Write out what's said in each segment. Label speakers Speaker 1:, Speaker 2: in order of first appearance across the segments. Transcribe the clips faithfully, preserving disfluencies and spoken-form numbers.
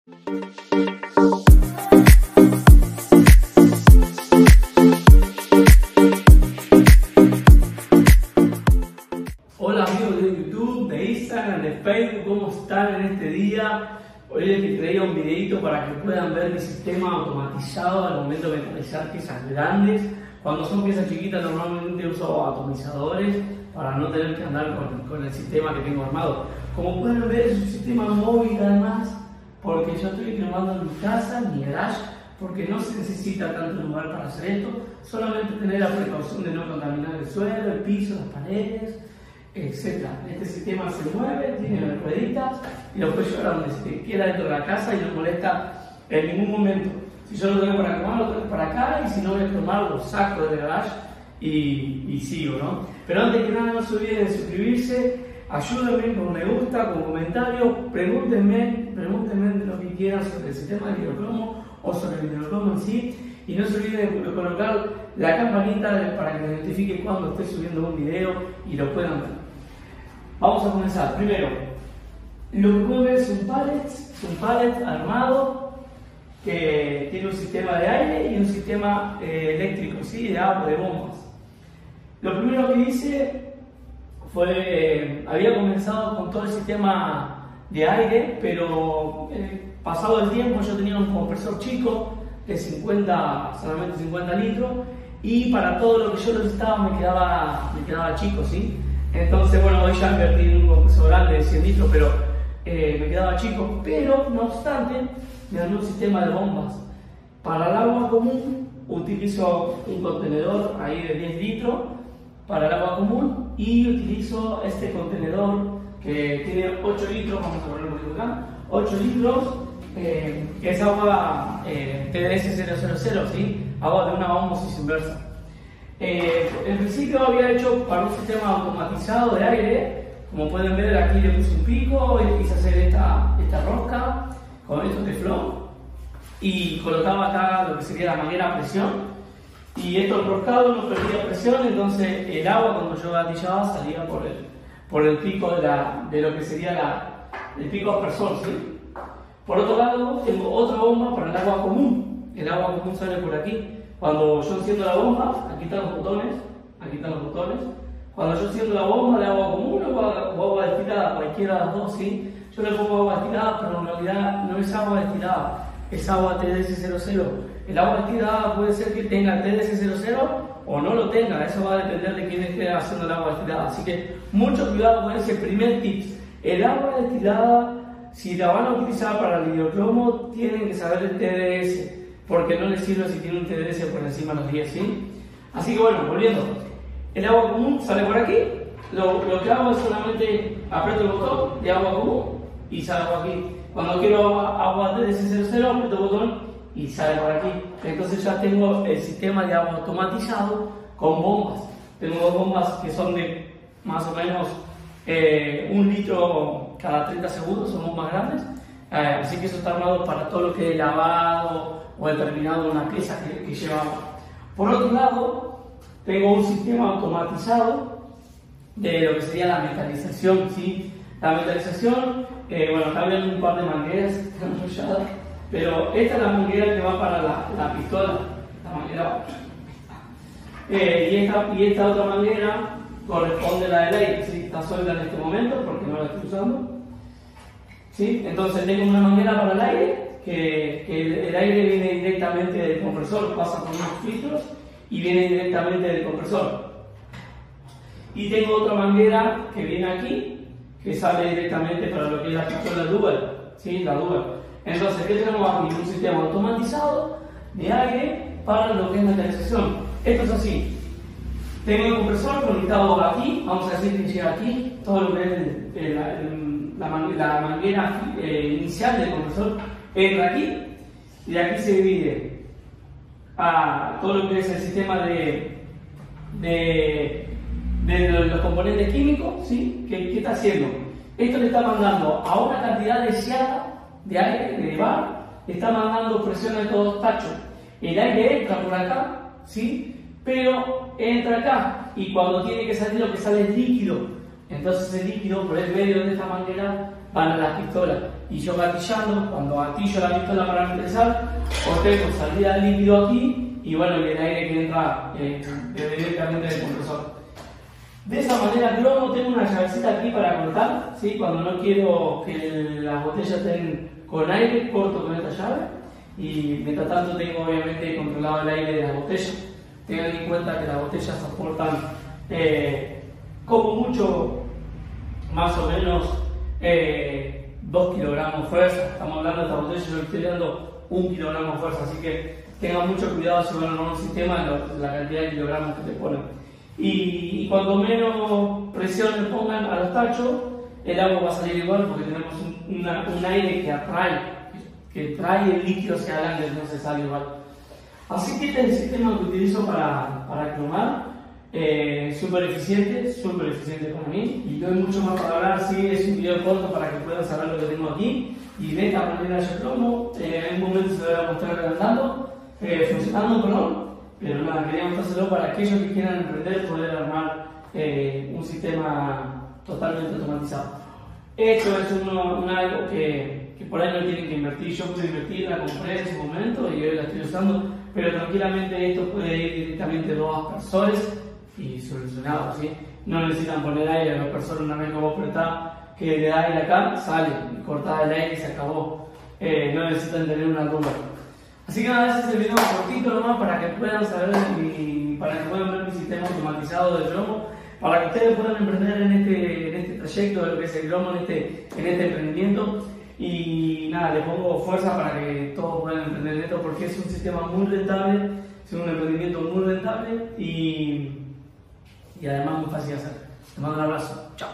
Speaker 1: Hola amigos de YouTube, de Instagram, de Facebook, ¿cómo están en este día? Hoy les traía un videito para que puedan ver mi sistema automatizado al momento de metalizar piezas grandes. Cuando son piezas chiquitas normalmente uso atomizadores para no tener que andar con, con el sistema que tengo armado. Como pueden ver es un sistema móvil además, porque yo estoy filmando en mi casa, en mi garage, porque no se necesita tanto lugar para hacer esto, solamente tener la precaución de no contaminar el suelo, el piso, las paredes, etcétera. Este sistema se mueve, tiene rueditas y lo puedes llevar a donde se quiera dentro de la casa y no molesta en ningún momento. Si yo lo tengo para acá, lo tengo para acá, y si no voy a tomar, lo saco del garage y, y sigo, ¿no? Pero antes que nada, no se olviden de suscribirse, ayúdenme con un me gusta, con comentarios, pregúntenme, pregúntenme lo que quieran sobre el sistema de hidrocromo o sobre el hidrocromo en sí, y no se olviden de colocar la campanita para que me notifique cuando esté subiendo un video y lo puedan ver. Vamos a comenzar. Primero, lo que pueden ver es un pallet, un pallet armado que tiene un sistema de aire y un sistema eh, eléctrico, ¿sí? De agua, de bombas. Lo primero que hice fue, eh, había comenzado con todo el sistema de aire, pero eh, pasado el tiempo yo tenía un compresor chico de cincuenta, solamente cincuenta litros, y para todo lo que yo necesitaba me quedaba, me quedaba chico, ¿sí? Entonces, bueno, hoy ya invertí en un compresor grande de cien litros, pero eh, me quedaba chico. Pero, no obstante, me armé un sistema de bombas. Para el agua común utilizo un contenedor ahí de diez litros para el agua común, y utilizo este contenedor que tiene ocho litros, vamos a ponerlo acá, ocho litros, eh, que es agua eh, T D S cero cero cero, ¿sí? Agua de una ósmosis inversa. Eh, en principio había hecho para un sistema automatizado de aire. Como pueden ver, aquí le puse un pico y quise hacer esta, esta rosca con estos teflón, y colocaba acá lo que sería la manguera a presión, y esto enroscado no perdía presión, entonces el agua cuando yo gatillaba salía por el, por el pico de, la, de lo que sería la, el pico aspersor, ¿sí? Por otro lado, tengo otra bomba para el agua común. El agua común sale por aquí. Cuando yo enciendo la bomba, aquí están los botones, aquí están los botones. Cuando yo enciendo la bomba de agua común o agua destilada, cualquiera de las dos, ¿sí? Yo le pongo agua destilada, pero en realidad no es agua destilada, es agua T D S cero cero. El agua destilada puede ser que tenga T D S cero cero o no lo tenga, eso va a depender de quién esté haciendo el agua destilada. Así que mucho cuidado con ese primer tip. El agua destilada, si la van a utilizar para el hidrocromo, tienen que saber el T D S, porque no les sirve si tiene un T D S por encima de los diez, ¿sí? Así que bueno, volviendo. El agua común sale por aquí. Lo, lo que hago es solamente aprieto el botón de agua común y sale por aquí. Cuando quiero agua, agua T D S cero cero, aprieto el botón y sale por aquí. Entonces ya tengo el sistema de agua automatizado con bombas. Tengo dos bombas que son de más o menos eh, un litro cada treinta segundos, son bombas grandes. Eh, así que eso está armado para todo lo que es lavado o el terminado de una pieza que, que lleva agua. Por otro lado, tengo un sistema automatizado de lo que sería la metalización, ¿sí? La metalización, eh, bueno, acá ven un par de mangueras enrolladas, pero esta es la manguera que va para la, la pistola, la manguera, eh, y, esta, y esta otra manguera corresponde a la del aire, ¿sí? Está suelta en este momento porque no la estoy usando, ¿sí? Entonces tengo una manguera para el aire, que, que el, el aire viene directamente del compresor, pasa por unos filtros y viene directamente del compresor. Y tengo otra manguera que viene aquí, que sale directamente para lo que es la pistola dual, ¿sí? La dual. Entonces, ¿qué tenemos aquí? Un sistema automatizado de aire para lo que es metalización. Esto es así. Tengo el compresor conectado aquí, vamos a decir que llega aquí, todo lo que es el, el, el, la, la manguera eh, inicial del compresor entra aquí, y de aquí se divide a todo lo que es el sistema de, de, de los componentes químicos, ¿sí? ¿Qué, ¿Qué está haciendo? Esto le está mandando a una cantidad deseada de aire, de bar, le está mandando presión a estos dos tachos. El aire entra por acá, ¿sí? Pero entra acá, y cuando tiene que salir lo que sale es líquido. Entonces el líquido por el medio de esta manguera van a la pistola. Y yo gatillando, cuando gatillo la pistola para mentalizar, obtengo salida de líquido aquí y bueno, y el aire que entra eh, directamente del compresor. De esa manera, cromo, tengo una llavecita aquí para cortar, ¿sí? Cuando no quiero que las botellas estén con aire, corto con esta llave y mientras tanto tengo obviamente controlado el aire de las botellas. Tengan en cuenta que las botellas soportan eh, como mucho, más o menos eh, dos kilogramos de fuerza. Estamos hablando de esta botella, yo estoy dando un kilogramo de fuerza, así que tengan mucho cuidado si van a armar un sistema de la cantidad de kilogramos que te ponen. Y, y cuanto menos presión le pongan a los tachos, el agua va a salir igual porque tenemos un, una, un aire que atrae, que trae el líquido hacia adelante, entonces sale igual. Así que este es el sistema que utilizo para, para cromar, eh, súper eficiente, súper eficiente para mí. Y no hay mucho más para hablar, sí, es un video corto para que puedan saber lo que tengo aquí. Y de esta manera yo cromo, eh, en un momento se lo voy a mostrar calentando, eh, funcionando, perdón. Pero nada, quería mostrárselo para aquellos que quieran emprender, poder armar eh, un sistema totalmente automatizado. Esto es uno, un algo que, que por ahí no tienen que invertir. Yo pude invertir, la compré en su momento y hoy la estoy usando, pero tranquilamente esto puede ir directamente a dos aspersores y solucionado, ¿sí? No necesitan poner aire a los aspersores. Una vez que vos apretás que le da aire acá, sale, cortás el aire y se acabó. Eh, no necesitan tener una rumba. Así que nada, ese es el video cortito nomás para que puedan saber y para que puedan ver mi sistema automatizado de cromo, para que ustedes puedan emprender en este, en este trayecto de lo que es el cromo, en este, en este emprendimiento. Y nada, les pongo fuerza para que todos puedan emprender en esto porque es un sistema muy rentable, es un emprendimiento muy rentable y, y además muy fácil de hacer. Te mando un abrazo. Chao.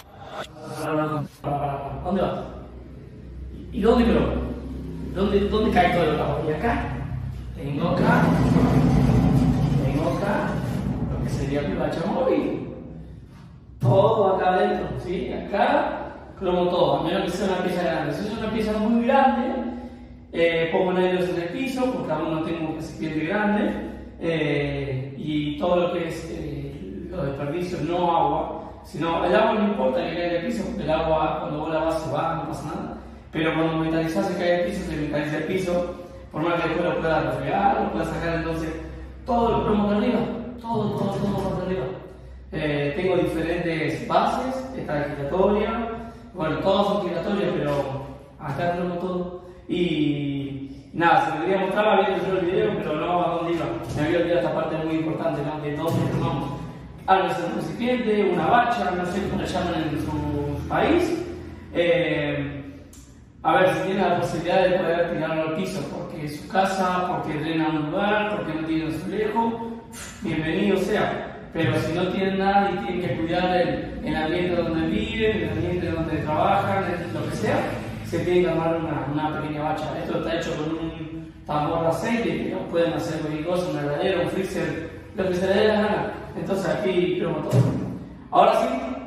Speaker 1: ¿Dónde vas? ¿Y dónde cromo? ¿Dónde, ¿Dónde cae todo el trabajo? Y acá, tengo acá, tengo acá, lo que sería mi bacha móvil. Todo acá adentro, ¿sí? Acá, cromo todo, a menos que sea una pieza grande. Si es una pieza muy grande, eh, pongo negros en el piso, porque aún no tengo un recipiente grande, eh, y todo lo que es eh, los desperdicios, no agua, sino el agua no importa que caiga en el piso, porque el agua cuando vos la vas se va, no pasa nada. Pero cuando metalizás se cae el piso, se metaliza el piso, por más que después lo pueda refregar, lo pueda sacar, entonces todo lo cromo de arriba, todo, todo, todo de arriba. Eh, tengo diferentes bases, esta es giratoria, bueno, todas son giratorias, pero acá cromo todo. Y nada, se me quería mostrar habiendo yo el video, pero no a dónde iba. Me había olvidado esta parte muy importante, ¿no? De dónde cromamos. Algo es un recipiente, una bacha, no sé cómo le llaman en su país. Eh, A ver, si tiene la posibilidad de poder tirarlo al piso porque es su casa, porque drena un lugar, porque no tiene un azulejo, bienvenido sea. Pero si no tienen nada y tienen que cuidar el, el ambiente donde viven, el ambiente donde trabajan, lo que sea, se tiene que armar una, una pequeña bacha. Esto está hecho con un tambor de aceite, que pueden hacer cualquier cosa, un heladero, un freezer, lo que se les dé la gana. Entonces aquí cromo todo. Ahora sí.